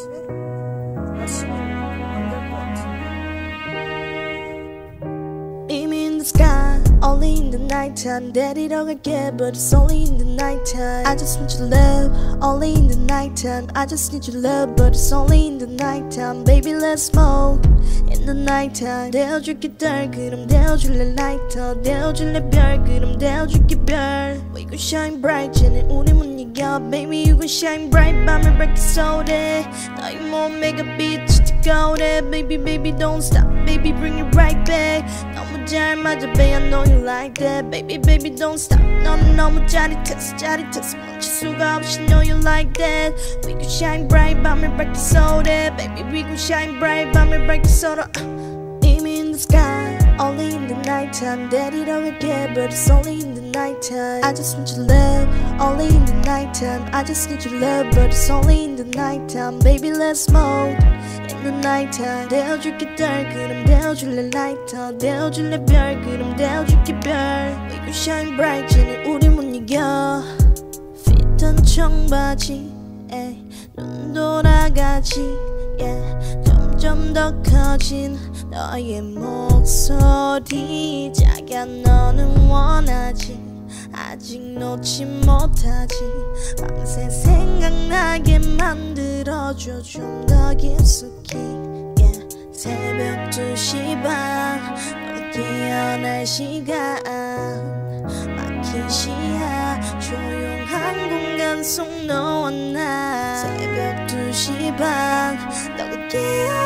이미 in the sky, only in the nighttime. 데리러 갈게, but it's only in the nighttime. I just need your love, only in the nighttime. I just need your love, but it's only in the nighttime. Baby, let's smoke in the nighttime. 되어줄게 달, 그럼 되어줄래 lighter. 되어줄래 별, 그럼 되어줄게 별. We gon' shine bright, 쟤는 우리 못 이겨. Baby, you gon' shine bright, 밤을 밝게 쏘래. 너의 몸매가 비춰지고래. Baby, baby, don't stop, baby, bring it right back. 너무 잘 맞아, babe, I know you like that. Baby, baby, don't stop, 너는 너무 짜릿했어, 짜릿했어. 멈출 수가 없이, know you like that. We gon' shine bright, 밤을 밝게 쏘래. Baby, we gon' shine bright, 밤을 밝게 쏘라. 이미 in the sky, only in the nighttime. 데리러 갈게, but it's only in the nighttime. I just need your love, only in the nighttime. I just need your love, but it's only in the nighttime. Baby, let's smoke in the nighttime. 되어줄게 달, 그럼 되어줄래 lighter. 되어줄래 별, 그럼 되어줄게 별. We gon' shine bright, 쟤는 우리 못 이겨. 핏한 청바지에 눈 돌아가지, yeah. 점점 더 커진 너의 목소리. 자기야 너는 원하지, 아직 놓지 못하지. 밤새 생각나게 만들어줘, 좀 더 깊숙이, yeah. 새벽 2시 반, 널 깨어날 시간. 막힌 시야, 조용한 공간 속 너와 나. 새벽 2시 반, 널 깨어날